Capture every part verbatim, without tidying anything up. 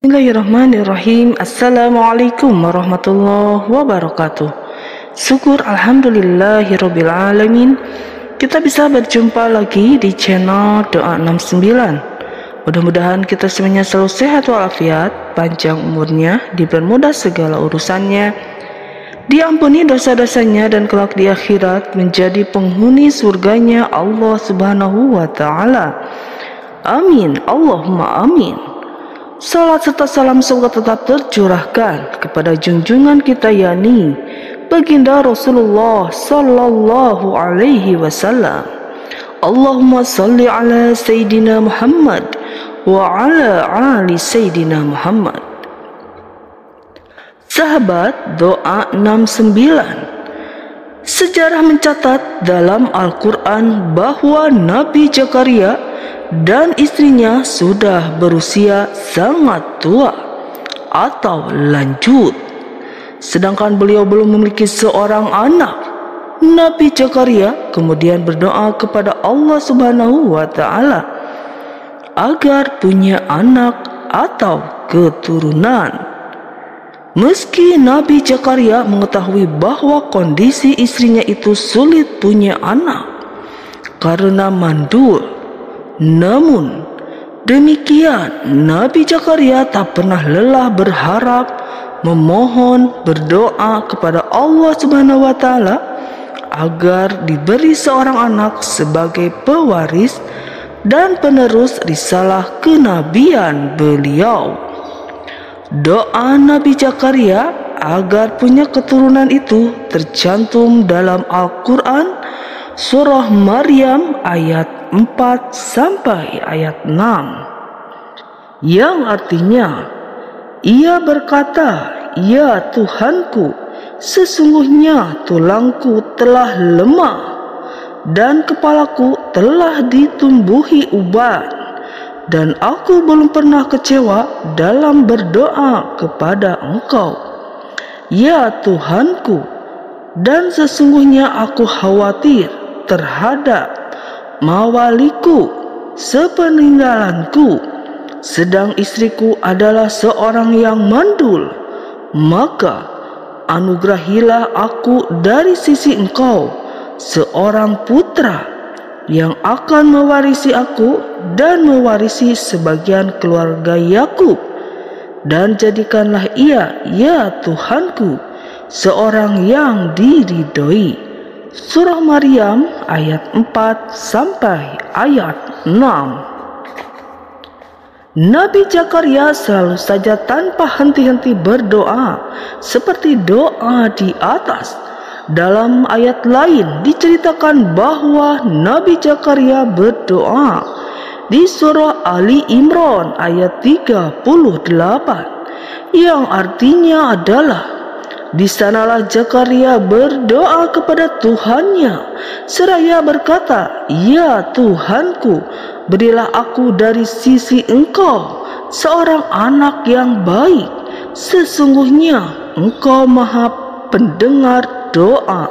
Bismillahirrahmanirrahim. Assalamualaikum warahmatullahi wabarakatuh. Syukur alhamdulillahirabbil alamin. Kita bisa berjumpa lagi di channel Doa enam puluh sembilan. Mudah-mudahan kita semuanya selalu sehat walafiat, panjang umurnya, dipermudah segala urusannya, diampuni dosa-dosanya, dan kelak di akhirat menjadi penghuni surganya Allah Subhanahu wa Ta'ala. Amin, Allahumma amin. Salat serta salam semoga tetap tercurahkan kepada junjungan kita, yakni baginda Rasulullah sallallahu alaihi wasallam. Allahumma salli ala Sayyidina Muhammad wa ala ali Sayyidina Muhammad. Sahabat Doa enam puluh sembilan, sejarah mencatat dalam Al-Quran bahwa Nabi Zakaria dan istrinya sudah berusia sangat tua atau lanjut, sedangkan beliau belum memiliki seorang anak. Nabi Zakaria kemudian berdoa kepada Allah Subhanahu wa Ta'ala agar punya anak atau keturunan. Meski Nabi Zakaria mengetahui bahwa kondisi istrinya itu sulit punya anak karena mandul, namun demikian Nabi Zakaria tak pernah lelah berharap, memohon, berdoa kepada Allah Subhanahu wa Ta'ala agar diberi seorang anak sebagai pewaris dan penerus risalah kenabian beliau. Doa Nabi Zakaria agar punya keturunan itu tercantum dalam Al-Quran surah Maryam ayat empat sampai ayat enam, yang artinya, ia berkata, "Ya Tuhanku, sesungguhnya tulangku telah lemah dan kepalaku telah ditumbuhi uban, dan aku belum pernah kecewa dalam berdoa kepada Engkau, ya Tuhanku, dan sesungguhnya aku khawatir terhadap mawaliku sepeninggalanku, sedang istriku adalah seorang yang mandul, maka anugerahilah aku dari sisi Engkau seorang putra yang akan mewarisi aku dan mewarisi sebagian keluarga Yakub, dan jadikanlah ia, ya Tuhanku, seorang yang diridhoi." Surah Maryam ayat empat sampai ayat enam. Nabi Zakaria selalu saja tanpa henti-henti berdoa seperti doa di atas. Dalam ayat lain diceritakan bahwa Nabi Zakaria berdoa di surah Ali Imran ayat tiga puluh delapan, yang artinya adalah, di sanalah Zakaria berdoa kepada Tuhannya seraya berkata, "Ya Tuhanku, berilah aku dari sisi Engkau seorang anak yang baik. Sesungguhnya Engkau Maha Pendengar doa."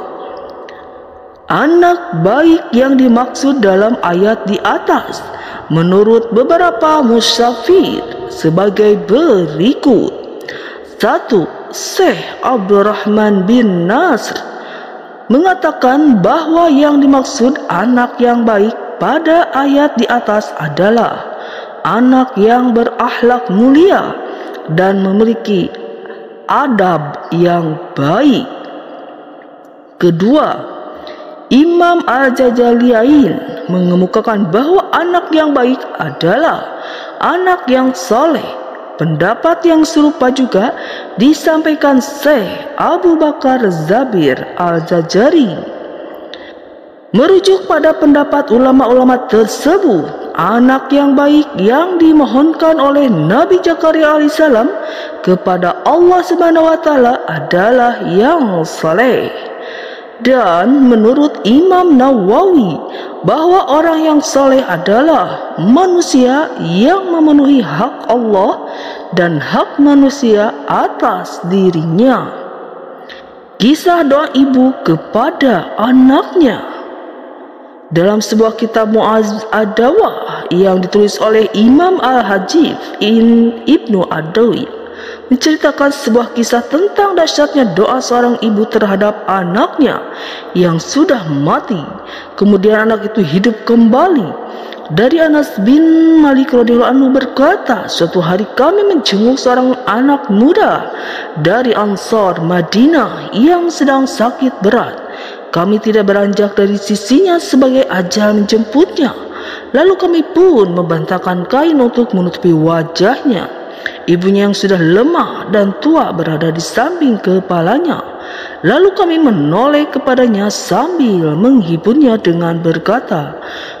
Anak baik yang dimaksud dalam ayat di atas menurut beberapa musyafir sebagai berikut. Satu, Syekh Abdurrahman bin Nasr mengatakan bahwa yang dimaksud anak yang baik pada ayat di atas adalah anak yang berakhlak mulia dan memiliki adab yang baik. Kedua, Imam Al-Jajaliain mengemukakan bahwa anak yang baik adalah anak yang soleh. Pendapat yang serupa juga disampaikan Syekh Abu Bakar Zabir Al-Jazari. Merujuk pada pendapat ulama-ulama tersebut, anak yang baik yang dimohonkan oleh Nabi Zakaria alaihissalam kepada Allah Subhanahu wa Ta'ala adalah yang saleh. Dan menurut Imam Nawawi bahwa orang yang saleh adalah manusia yang memenuhi hak Allah dan hak manusia atas dirinya. Kisah doa ibu kepada anaknya. Dalam sebuah kitab Mu'az Ad-Dawah yang ditulis oleh Imam Al-Hajib Ibnu Ad-Dawi menceritakan sebuah kisah tentang dahsyatnya doa seorang ibu terhadap anaknya yang sudah mati. Kemudian anak itu hidup kembali. Dari Anas bin Malik radhiyallahu anhu berkata, suatu hari kami menjenguk seorang anak muda dari Ansar Madinah yang sedang sakit berat. Kami tidak beranjak dari sisinya sebagai ajal menjemputnya. Lalu kami pun membantahkan kain untuk menutupi wajahnya. Ibunya yang sudah lemah dan tua berada di samping kepalanya. Lalu kami menoleh kepadanya sambil menghiburnya dengan berkata,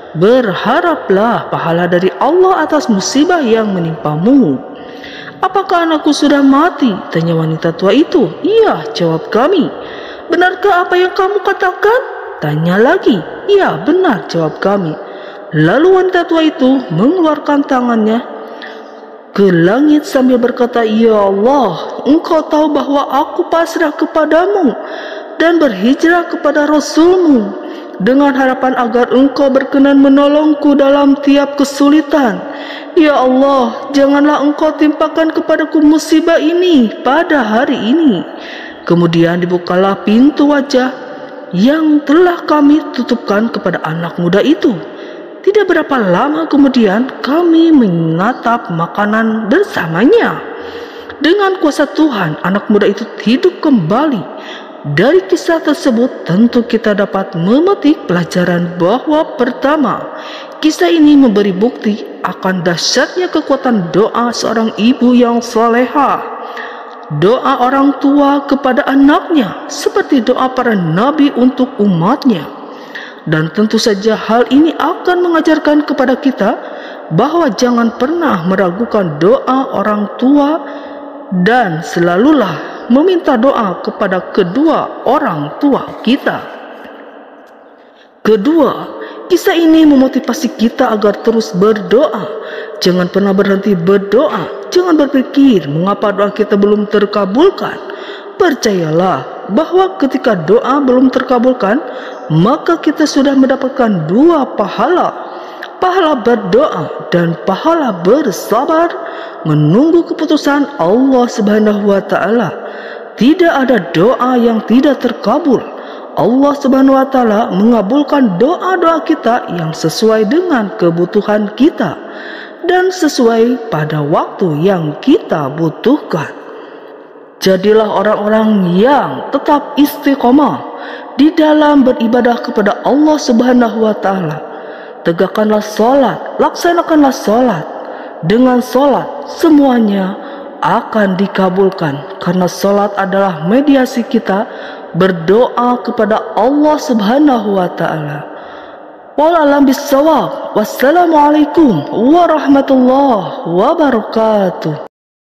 berharaplah pahala dari Allah atas musibah yang menimpamu. Apakah anakku sudah mati? Tanya wanita tua itu. Iya, jawab kami. Benarkah apa yang kamu katakan? Tanya lagi. Iya, benar, jawab kami. Lalu wanita tua itu mengeluarkan tangannya ke langit sambil berkata, ya Allah, engkau tahu bahwa aku pasrah kepadamu dan berhijrah kepada Rasulmu dengan harapan agar engkau berkenan menolongku dalam tiap kesulitan. Ya Allah, janganlah engkau timpakan kepadaku musibah ini pada hari ini. Kemudian dibukalah pintu wajah yang telah kami tutupkan kepada anak muda itu. Tidak berapa lama kemudian kami menatap makanan bersamanya. Dengan kuasa Tuhan, anak muda itu hidup kembali. Dari kisah tersebut tentu kita dapat memetik pelajaran bahwa pertama, kisah ini memberi bukti akan dahsyatnya kekuatan doa seorang ibu yang salehah. Doa orang tua kepada anaknya seperti doa para nabi untuk umatnya. Dan tentu saja hal ini akan mengajarkan kepada kita bahwa jangan pernah meragukan doa orang tua dan selalulah meminta doa kepada kedua orang tua kita. Kedua, kisah ini memotivasi kita agar terus berdoa. Jangan pernah berhenti berdoa. Jangan berpikir mengapa doa kita belum terkabulkan. Percayalah bahwa ketika doa belum terkabulkan, maka kita sudah mendapatkan dua pahala. Pahala berdoa dan pahala bersabar menunggu keputusan Allah Subhanahu wa taala. Tidak ada doa yang tidak terkabul. Allah Subhanahu wa taala mengabulkan doa-doa kita yang sesuai dengan kebutuhan kita dan sesuai pada waktu yang kita butuhkan. Jadilah orang-orang yang tetap istiqomah di dalam beribadah kepada Allah Subhanahu wa taala. Tegakkanlah salat, laksanakanlah salat. Dengan salat semuanya akan dikabulkan karena salat adalah mediasi kita berdoa kepada Allah Subhanahu wa taala. Wallahualam bissawab. Wassalamualaikum warahmatullahi wabarakatuh.